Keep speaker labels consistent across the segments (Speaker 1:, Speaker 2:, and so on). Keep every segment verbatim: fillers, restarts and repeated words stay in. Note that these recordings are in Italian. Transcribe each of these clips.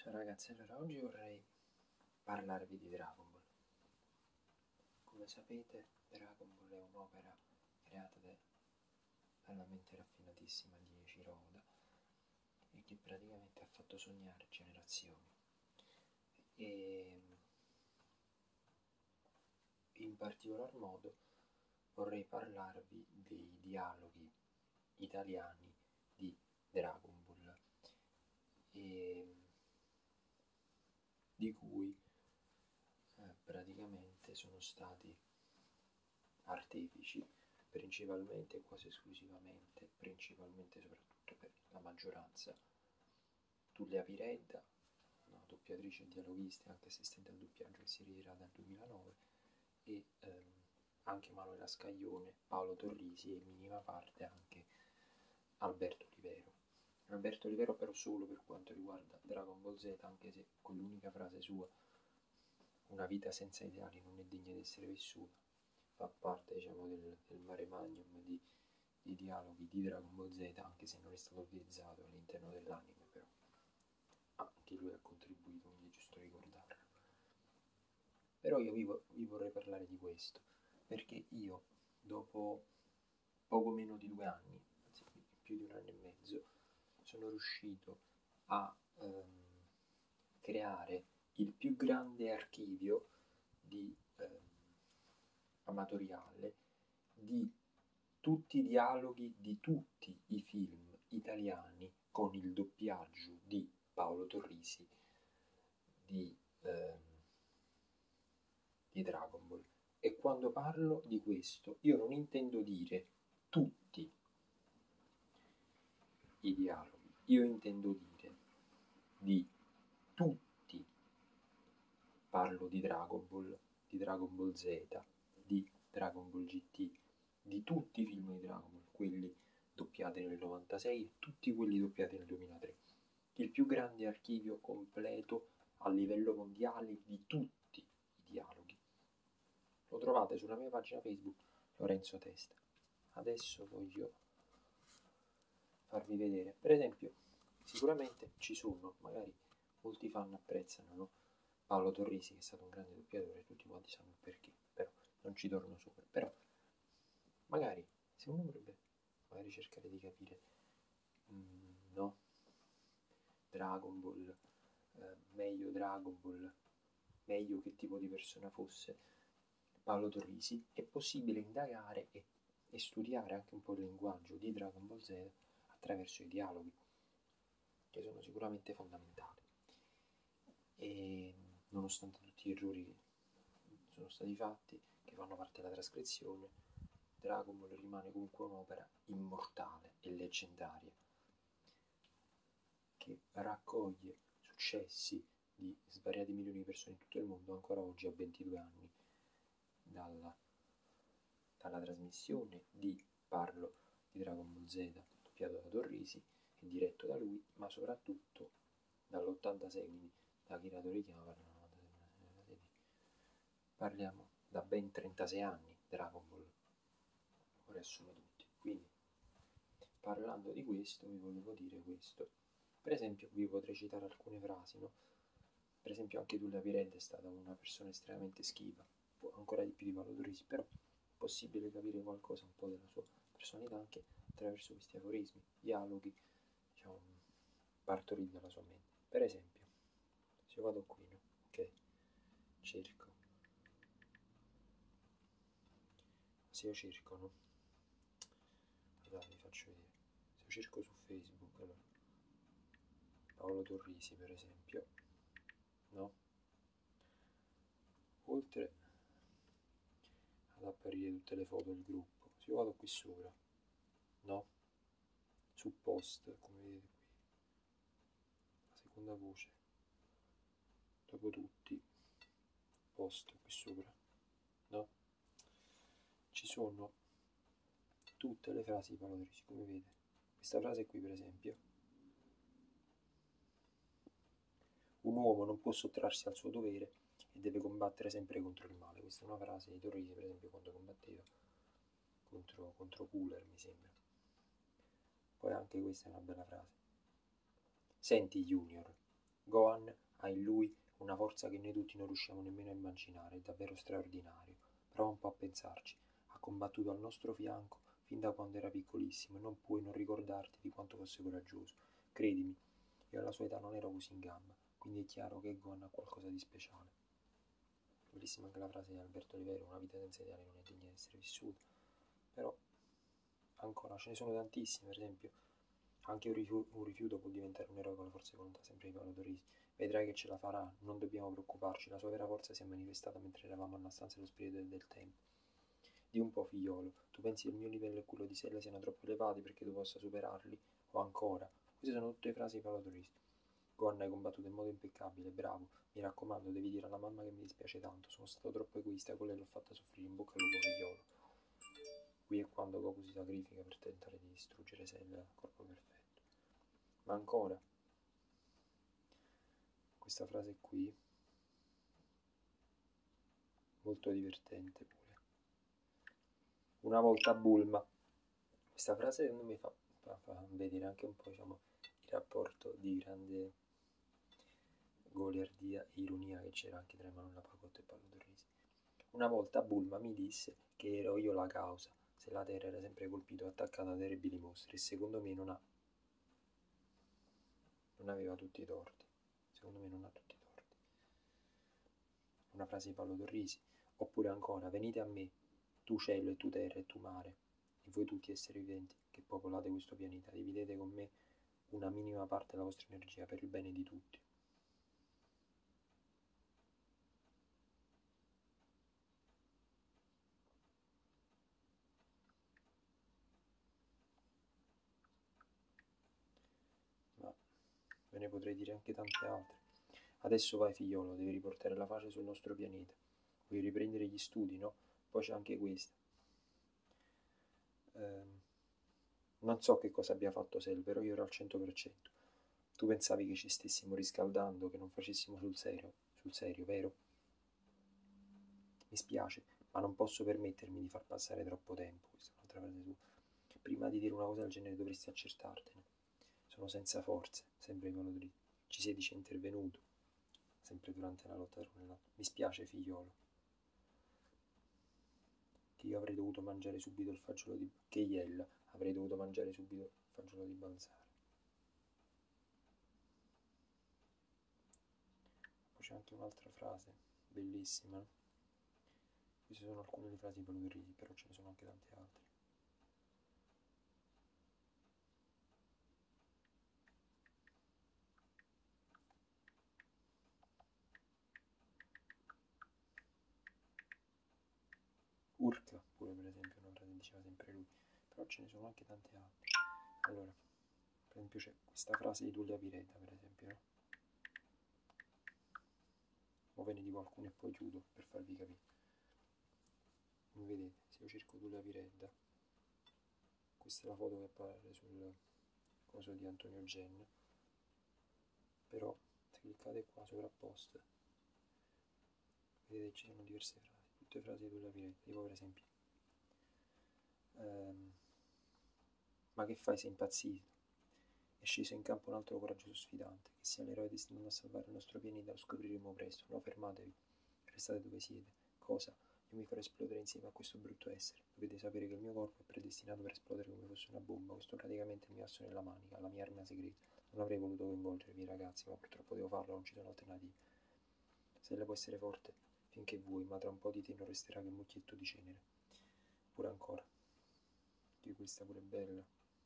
Speaker 1: Ciao ragazzi, allora oggi vorrei parlarvi di Dragon Ball. Come sapete, Dragon Ball è un'opera creata da, dalla mente raffinatissima di Eiichiro Oda e che praticamente ha fatto sognare generazioni. E in particolar modo vorrei parlarvi dei dialoghi italiani di Dragon Ball, e di cui eh, praticamente sono stati artefici principalmente e quasi esclusivamente, principalmente soprattutto per la maggioranza, Tullia Piredda, una doppiatrice e dialoghista e anche assistente al doppiaggio che si ritira dal duemilanove, e ehm, anche Manuela Scaglione, Paolo Torrisi e in minima parte anche Alberto Olivero. Alberto Olivero però solo per quanto riguarda Dragon Ball Z, anche se con l'unica frase sua, una vita senza ideali non è degna di essere vissuta, fa parte, diciamo, del, del mare magnum di, di dialoghi di Dragon Ball Z, anche se non è stato utilizzato all'interno dell'anime, però anche lui ha contribuito, quindi è giusto ricordarlo. Però io vi, vi vorrei parlare di questo, perché io, dopo poco meno di due anni, anzi più di un anno e mezzo, sono riuscito a ehm, creare il più grande archivio di ehm, amatoriale di tutti i dialoghi di tutti i film italiani con il doppiaggio di Paolo Torrisi di, ehm, di Dragon Ball. E quando parlo di questo io non intendo dire tutti i dialoghi, io intendo dire di tutti. Parlo di Dragon Ball, di Dragon Ball Z, di Dragon Ball G T, di tutti i film di Dragon Ball, quelli doppiati nel novantasei e tutti quelli doppiati nel duemilatré. Il più grande archivio completo a livello mondiale di tutti i dialoghi. Lo trovate sulla mia pagina Facebook, Lorenzo Testa. Adesso voglio farvi vedere. Per esempio, sicuramente ci sono, magari molti fan apprezzano, no? Paolo Torrisi, che è stato un grande doppiatore, tutti quanti sanno il perché, però non ci torno sopra. Però magari se uno vorrebbe magari cercare di capire, mm, no? Dragon Ball, eh, meglio Dragon Ball, meglio che tipo di persona fosse Paolo Torrisi, è possibile indagare e, e studiare anche un po' il linguaggio di Dragon Ball Z attraverso i dialoghi, che sono sicuramente fondamentali. E nonostante tutti gli errori che sono stati fatti, che fanno parte della trascrizione, Dragon Ball rimane comunque un'opera immortale e leggendaria, che raccoglie successi di svariati milioni di persone in tutto il mondo ancora oggi a ventidue anni dalla, dalla trasmissione di, parlo di Dragon Ball Z, doppiato da Torrisi e diretto da lui, ma soprattutto dall'ottantasei, quindi da Akira Toriyama, parliamo da ben trentasei anni Dragon Ball, lo riassume tutti. Quindi, parlando di questo, vi volevo dire questo. Per esempio, vi potrei citare alcune frasi, no? Per esempio, anche Tullia Piredda è stata una persona estremamente schiva, ancora di più di Paolo Torrisi, però è possibile capire qualcosa un po' della sua personalità anche attraverso questi aforismi, dialoghi, diciamo, partoriti dalla sua mente. Per esempio, se io vado qui, no? Ok, cerco, se io cerco, no? Guardate, vi faccio vedere, se io cerco su Facebook, allora, Paolo Torrisi per esempio, no? Oltre ad apparire tutte le foto del gruppo, se io vado qui sopra, no? Su post, come vedete qui, la seconda voce, dopo tutti, post qui sopra, no? Ci sono tutte le frasi di Paolo Torrisi, come vedete. Questa frase qui per esempio: un uomo non può sottrarsi al suo dovere e deve combattere sempre contro il male. Questa è una frase di Torrisi, per esempio, quando combatteva contro, contro Cooler, mi sembra. Poi anche questa è una bella frase. Senti Junior, Gohan ha in lui una forza che noi tutti non riusciamo nemmeno a immaginare, è davvero straordinario. Prova un po' a pensarci. Ha combattuto al nostro fianco fin da quando era piccolissimo e non puoi non ricordarti di quanto fosse coraggioso. Credimi, io alla sua età non ero così in gamba, quindi è chiaro che Gohan ha qualcosa di speciale. Bellissima anche la frase di Alberto Olivero, una vita senza ideali non è degna di essere vissuta. Però, ancora, ce ne sono tantissime, per esempio, anche un rifiuto, un rifiuto può diventare un eroe con la forza di volontà, sempre di Paolo Torrisi. Vedrai che ce la farà, non dobbiamo preoccuparci, la sua vera forza si è manifestata mentre eravamo nella stanza dello spirito del, del tempo. Di un po', figliolo, tu pensi che il mio livello e quello di Sella siano troppo elevati perché tu possa superarli? O ancora? Queste sono tutte frasi di Paolo Torrisi. Gohan hai combattuto in modo impeccabile, bravo. Mi raccomando, devi dire alla mamma che mi dispiace tanto, sono stato troppo egoista con lei, l'ho fatta soffrire, in bocca al lupo, figliolo. Qui è quando Goku si sacrifica per tentare di distruggere Cell a corpo perfetto. Ma ancora, questa frase qui, molto divertente pure. Una volta Bulma. Questa frase secondo me fa, fa, fa vedere anche un po', diciamo, il rapporto di grande goliardia e ironia che c'era anche tra Emanuela Pagotto e Paolo Torrisi. Una volta Bulma mi disse che ero io la causa, se la terra era sempre colpita o attaccata da terribili mostri, e secondo me non ha non aveva tutti i torti. Secondo me non ha tutti i torti. Una frase di Paolo Torrisi. Oppure ancora, venite a me, tu cielo e tu terra e tu mare, e voi tutti esseri viventi che popolate questo pianeta, dividete con me una minima parte della vostra energia per il bene di tutti. Ma ve ne potrei dire anche tante altre. Adesso vai, figliolo, devi riportare la pace sul nostro pianeta. Vuoi riprendere gli studi, no? Poi c'è anche questa. Ehm, non so che cosa abbia fatto Sel, però io ero al cento per cento. Tu pensavi che ci stessimo riscaldando, che non facessimo sul serio, sul serio, vero? Mi spiace, ma non posso permettermi di far passare troppo tempo. Questa è un'altra frase tua. Prima di dire una cosa del genere dovresti accertartene. Sono senza forze, sempre Paolo Dritto. Ci sei dice intervenuto, sempre durante la lotta del Mi spiace, figliolo, che io avrei dovuto mangiare subito il fagiolo di... che Iella avrei dovuto mangiare subito il fagiolo di Balzare. Poi c'è anche un'altra frase, bellissima, no? Queste sono alcune delle frasi di Paolo Torrisi, però ce ne sono anche tante altre. Urca, pure per esempio, una frase che diceva sempre lui, però ce ne sono anche tante altre. Allora, per esempio c'è questa frase di Tullio Pireta, per esempio, no? O ve ne dico alcune e poi chiudo per farvi capire. Come vedete, se io cerco Tullio Pireta, questa è la foto che appare sul coso di Antonio Gen, però se cliccate qua sovrapposte, vedete ci sono diverse frasi, tutte frasi di Tullio Pireta, tipo per esempio ehm, ma che fai, sei impazzito? È sceso in campo un altro coraggioso sfidante, che sia l'eroe destinato a salvare il nostro pianeta, lo scopriremo presto. No, fermatevi, restate dove siete. Cosa? Io mi farò esplodere insieme a questo brutto essere. Dovete sapere che il mio corpo è predestinato per esplodere come fosse una bomba. Questo è praticamente il mio asso nella manica, la mia arma segreta. Non avrei voluto coinvolgervi, ragazzi, ma purtroppo devo farlo, non ci sono alternative. Se lei può essere forte finché vuoi, ma tra un po' di te non resterà che un mucchietto di cenere. Pure ancora. Di questa pure è bella.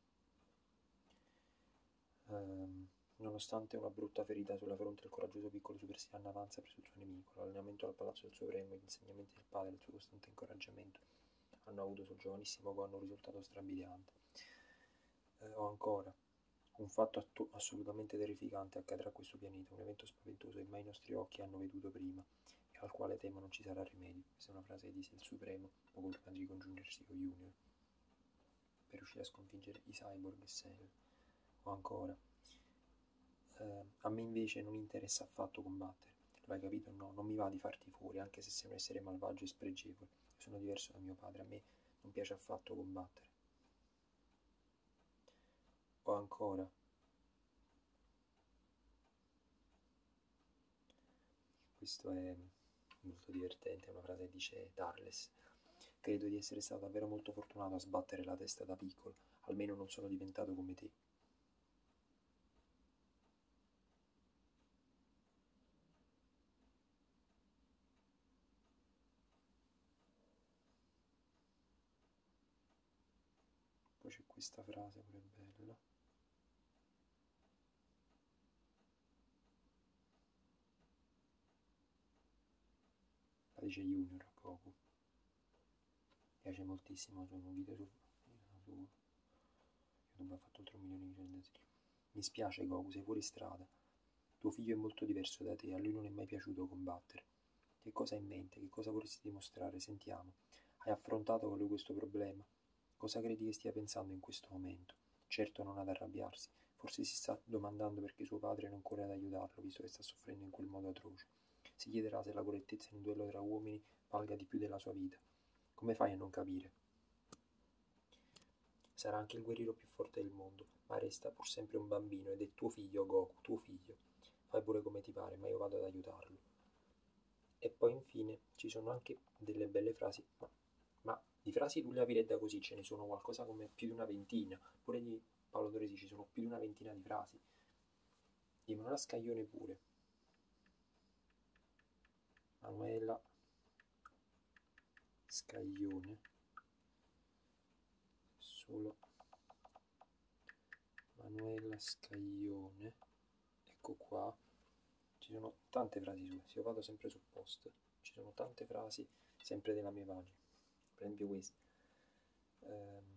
Speaker 1: Um, nonostante una brutta ferita sulla fronte, il coraggioso piccolo Super Saiyan avanza verso il suo nemico. L'allenamento al Palazzo del Supremo, gli insegnamenti del padre e il suo costante incoraggiamento hanno avuto sul giovanissimo Gohan un risultato strabiliante. Eh, o ancora, un fatto assolutamente terrificante accadrà a questo pianeta, un evento spaventoso che mai i nostri occhi hanno veduto prima e al quale temo non ci sarà rimedio. Questa è una frase di Cell Supremo poco prima di congiungersi con Junior per riuscire a sconfiggere i cyborg e Cell. O ancora, eh, a me invece non interessa affatto combattere, lo hai capito? No, non mi va di farti fuori, anche se sei un essere malvagio e spregevole. Sono diverso da mio padre, a me non piace affatto combattere. O ancora, questo è molto divertente, è una frase che dice Darles: credo di essere stato davvero molto fortunato a sbattere la testa da piccolo, almeno non sono diventato come te. Poi c'è questa frase pure bella. La dice Junior a Goku. Mi piace moltissimo, sono un video su, su YouTube, ha fatto oltre un milione di visualizzazioni. Mi spiace Goku, sei fuori strada. Tuo figlio è molto diverso da te, a lui non è mai piaciuto combattere. Che cosa hai in mente? Che cosa vorresti dimostrare? Sentiamo. Hai affrontato con lui questo problema? Cosa credi che stia pensando in questo momento? Certo non ad arrabbiarsi. Forse si sta domandando perché suo padre non corre ad aiutarlo, visto che sta soffrendo in quel modo atroce. Si chiederà se la correttezza in un duello tra uomini valga di più della sua vita. Come fai a non capire? Sarà anche il guerriero più forte del mondo, ma resta pur sempre un bambino ed è tuo figlio, Goku, tuo figlio. Fai pure come ti pare, ma io vado ad aiutarlo. E poi infine ci sono anche delle belle frasi, ma, ma di frasi Tullio Aviredda così ce ne sono qualcosa come più di una ventina, pure di Paolo Torresi ci sono più di una ventina di frasi, di Manuela Scaglione pure. Manuela Scaglione, solo Manuela Scaglione, ecco qua, ci sono tante frasi sue, se io vado sempre sul post, ci sono tante frasi sempre della mia pagina, per esempio questa. Ehm,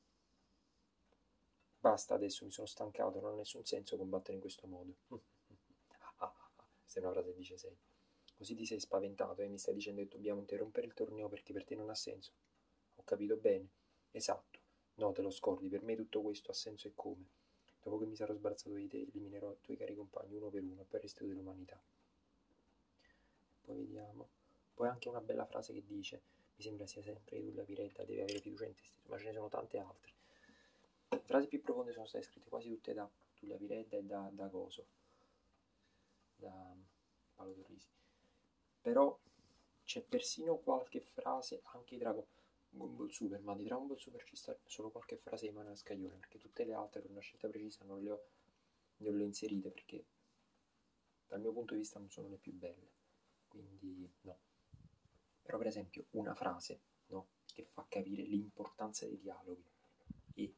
Speaker 1: Basta adesso, mi sono stancato, non ha nessun senso combattere in questo modo. Questa è una frase che dice sei. Così ti sei spaventato e mi stai dicendo che dobbiamo interrompere il torneo perché per te non ha senso. Ho capito bene? Esatto. No, te lo scordi, per me tutto questo ha senso e come. Dopo che mi sarò sbalzato di te, eliminerò i tuoi cari compagni uno per uno e poi il resto dell'umanità. Poi vediamo. Poi anche una bella frase che dice: mi sembra sia sempre che tu la Piretta, devi avere fiducia in te stesso, ma ce ne sono tante altre. Le frasi più profonde sono state scritte quasi tutte da Tulla Piredda e da, da Coso, da Paolo Torrisi. Però c'è persino qualche frase anche di Dragon Ball Super, ma di Dragon Ball Super ci sta solo qualche frase di Manuel Scaglione, perché tutte le altre per una scelta precisa non le ho, non le ho inserite perché dal mio punto di vista non sono le più belle, quindi no. Però per esempio una frase, no, che fa capire l'importanza dei dialoghi e,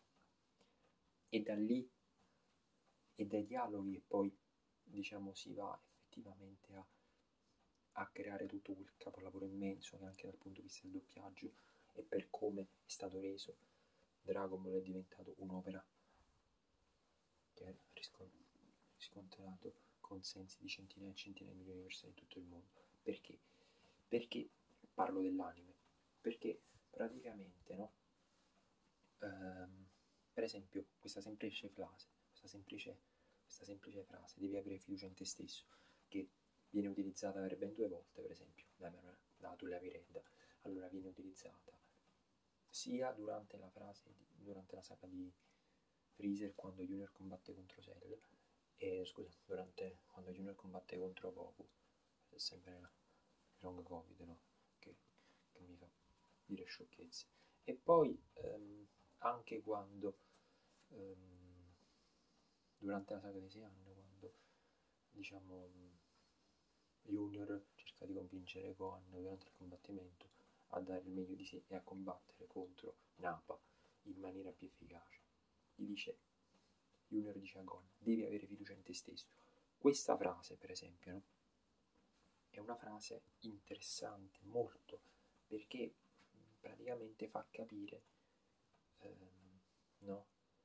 Speaker 1: e da lì e dai dialoghi e poi diciamo si va effettivamente a, a creare tutto quel capolavoro immenso che anche dal punto di vista del doppiaggio e per come è stato reso Dragon Ball è diventato un'opera che ha riscontrato consensi di centinaia e centinaia di milioni di persone in tutto il mondo. Perché? Perché parlo dell'anime? Perché praticamente, no? Ehm, per esempio, questa semplice frase, questa semplice, questa semplice frase, devi avere fiducia in te stesso, che viene utilizzata per ben due volte, per esempio, da, da Tulla Piredda. Allora viene utilizzata sia durante la frase, durante la saga di Freezer quando Junior combatte contro Cell, e scusa, durante quando Junior combatte contro Goku, è sempre long covid, no? Che, che mi fa dire sciocchezze. E poi ehm, anche quando ehm, durante la saga dei sei anni, quando diciamo Junior cerca di convincere Gohan durante il combattimento a dare il meglio di sé e a combattere contro Nappa in maniera più efficace. Gli dice, Junior dice a Gohan, devi avere fiducia in te stesso. Questa frase, per esempio, no? È una frase interessante, molto, perché praticamente fa capire, ehm, no?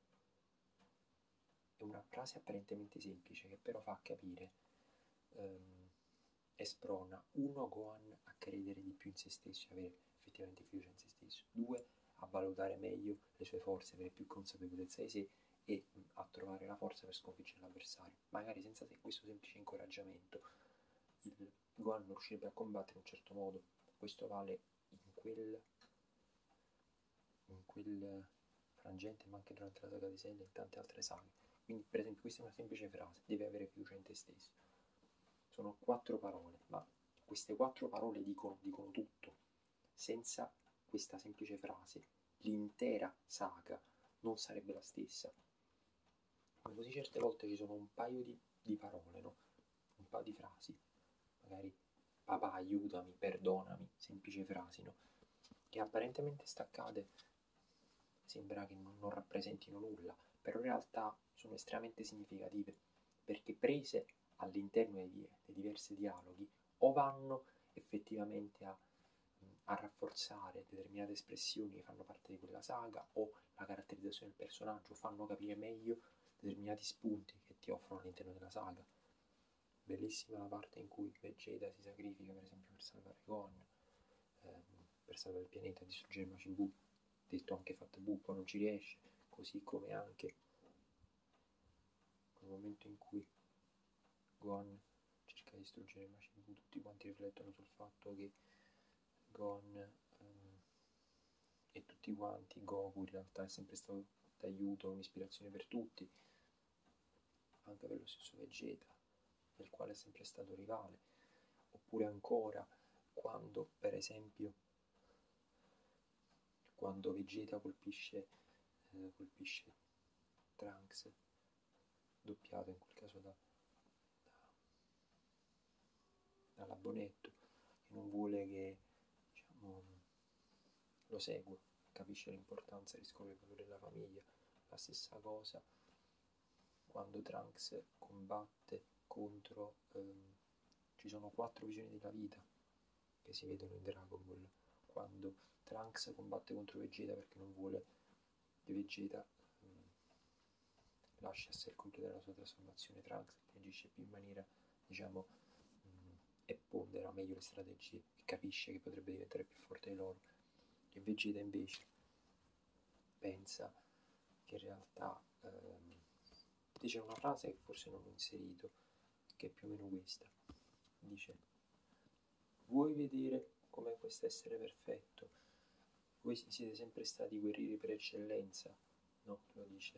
Speaker 1: È una frase apparentemente semplice che però fa capire ehm, e sprona, uno, Gohan a credere di più in se stesso e avere effettivamente fiducia in se stesso, due, a valutare meglio le sue forze, avere più consapevolezza di sé e a trovare la forza per sconfiggere l'avversario. Magari senza questo semplice incoraggiamento il Gohan non riuscirebbe a combattere in un certo modo. Questo vale in quel, in quel frangente, ma anche durante la saga di Cell e in tante altre saghe. Quindi, per esempio, questa è una semplice frase: devi avere fiducia in te stesso. sono quattro parole, ma queste quattro parole dicono, dicono tutto. Senza questa semplice frase, l'intera saga non sarebbe la stessa. Come così certe volte ci sono un paio di, di parole, no? Un paio di frasi, magari papà aiutami, perdonami, semplici frasi, no? Che apparentemente staccate sembra che non, non rappresentino nulla, però in realtà sono estremamente significative, perché prese all'interno dei, dei diversi dialoghi o vanno effettivamente a, a rafforzare determinate espressioni che fanno parte di quella saga, o la caratterizzazione del personaggio, fanno capire meglio determinati spunti che ti offrono all'interno della saga. Bellissima la parte in cui Vegeta si sacrifica per esempio per salvare Gon, ehm, per salvare il pianeta e distruggere Majin Buu, detto anche Fat Buu, poi non ci riesce, così come anche quel momento in cui Gon cerca di distruggere Majin Buu, tutti quanti riflettono sul fatto che Gon ehm, e tutti quanti, Goku in realtà è sempre stato d'aiuto, un'ispirazione per tutti, anche per lo stesso Vegeta, del quale è sempre stato rivale. Oppure ancora quando per esempio quando Vegeta colpisce eh, colpisce Trunks, doppiato in quel caso da, da dalla Bonetto, che non vuole che, diciamo, lo segua, capisce l'importanza, riscopre il valore della famiglia. La stessa cosa quando Trunks combatte contro ehm, ci sono quattro visioni della vita che si vedono in Dragon Ball, quando Trunks combatte contro Vegeta perché non vuole che Vegeta ehm, lasci a sé completare la sua trasformazione. Trunks reagisce più in maniera, diciamo, mh, e pondera meglio le strategie e capisce che potrebbe diventare più forte di loro. E Vegeta invece pensa che in realtà ehm, dice una frase che forse non ho inserito, che è più o meno questa. Dice: vuoi vedere com'è questo essere perfetto? Voi siete sempre stati guerrieri per eccellenza, no? Lo dice.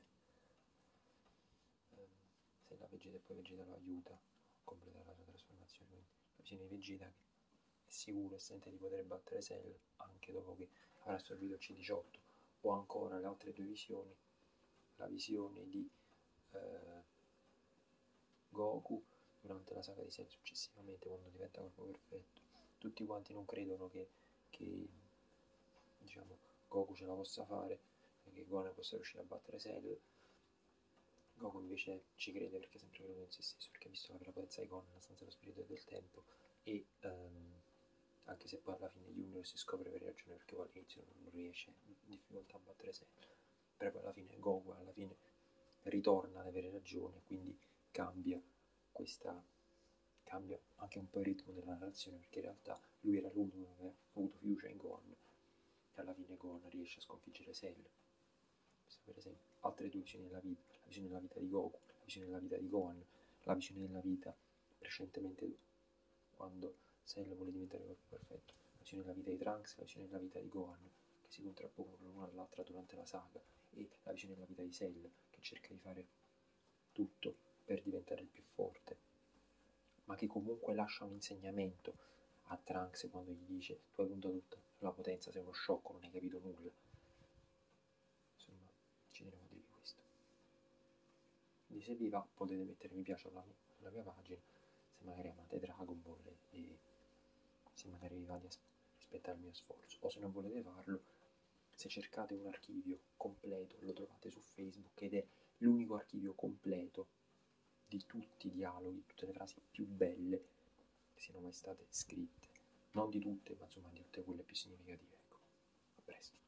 Speaker 1: Um, se la Vegeta e poi Vegeta lo aiuta a completare la sua trasformazione. Quindi la visione di Vegeta che è sicuro e sente di poter battere Cell anche dopo che avrà assorbito il C diciotto, o ancora le altre due visioni, la visione di eh, Goku durante la saga di Cell successivamente quando diventa corpo perfetto. Tutti quanti non credono che, che diciamo, Goku ce la possa fare e che Gon possa riuscire a battere Cell. Goku invece ci crede perché ha sempre creduto in se stesso, perché ha visto la vera potenza di Gon nella stanza dello spirito del tempo, e um, anche se poi alla fine Junior si scopre per ragione, perché poi all'inizio non riesce in difficoltà a battere Cell, però poi alla fine Goku alla fine ritorna ad avere ragione, quindi cambia questa cambia anche un po' il ritmo della narrazione, perché in realtà lui era l'unico che aveva avuto fiducia in Gon e alla fine Gon riesce a sconfiggere Cell. Questa per esempio, altre due visioni della vita, la visione della vita di Goku, la visione della vita di Gon, la visione della vita precedentemente quando Cell vuole diventare il corpo perfetto, la visione della vita di Trunks, la visione della vita di Gohan che si contrappongono l'una all'altra durante la saga, e la visione della vita di Cell che cerca di fare tutto per diventare il più forte, ma che comunque lascia un insegnamento a Trunks quando gli dice: tu hai puntato tutta sulla potenza, sei uno sciocco, non hai capito nulla. Insomma, ci tenevo a dirvi questo. Quindi se vi va potete mettere mi piace alla, alla mia pagina, se magari amate Dragon Ball e se magari vi va di rispettare il mio sforzo, o se non volete farlo, se cercate un archivio completo lo trovate su Facebook, ed è l'unico archivio completo di tutti i dialoghi, tutte le frasi più belle che siano mai state scritte, non di tutte, ma insomma di tutte quelle più significative. Ecco, a presto.